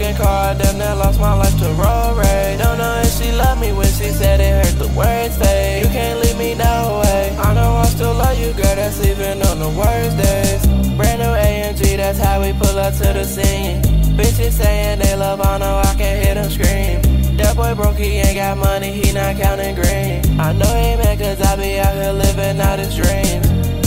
broken car, damn near lost my life to road rage. Don't know if she loved me when she said it hurt the words fade. You can't leave me no way. I know I still love you, girl, that's even on the worst days. Brand new AMG, that's how we pull up to the scene. Bitches saying they love, I know I can hear them scream. That boy broke, he ain't got money, he not counting green. I know he mad cause I be out here living out his dreams.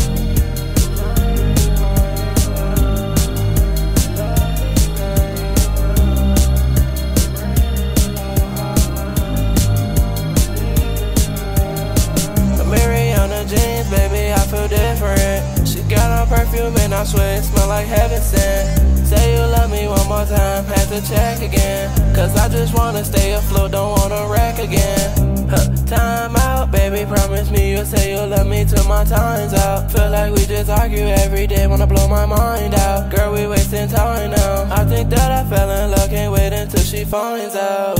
Jeans, baby, I feel different. She got on perfume and I swear it smell like heaven sent. Say you love me one more time, had to check again. Cause I just wanna stay afloat, don't wanna wreck again. Time out, baby, promise me you'll say you'll love me till my time's out. Feel like we just argue every day, wanna blow my mind out. Girl, we wasting time now. I think that I fell in love, can't wait until she finds out.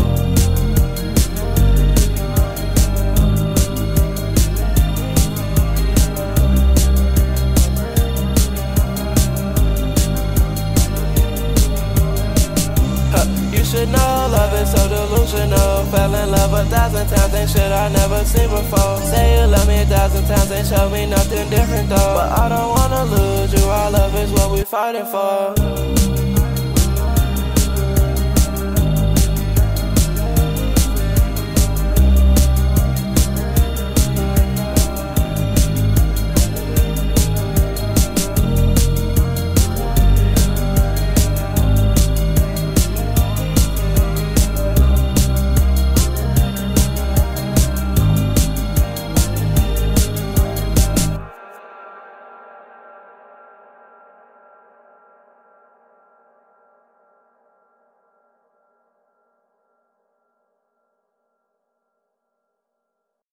Should know, love is so delusional. Fell in love 1,000 times, ain't shit I never seen before. Say you love me 1,000 times, ain't show me nothing different though. But I don't wanna lose you, our love is what we fighting for.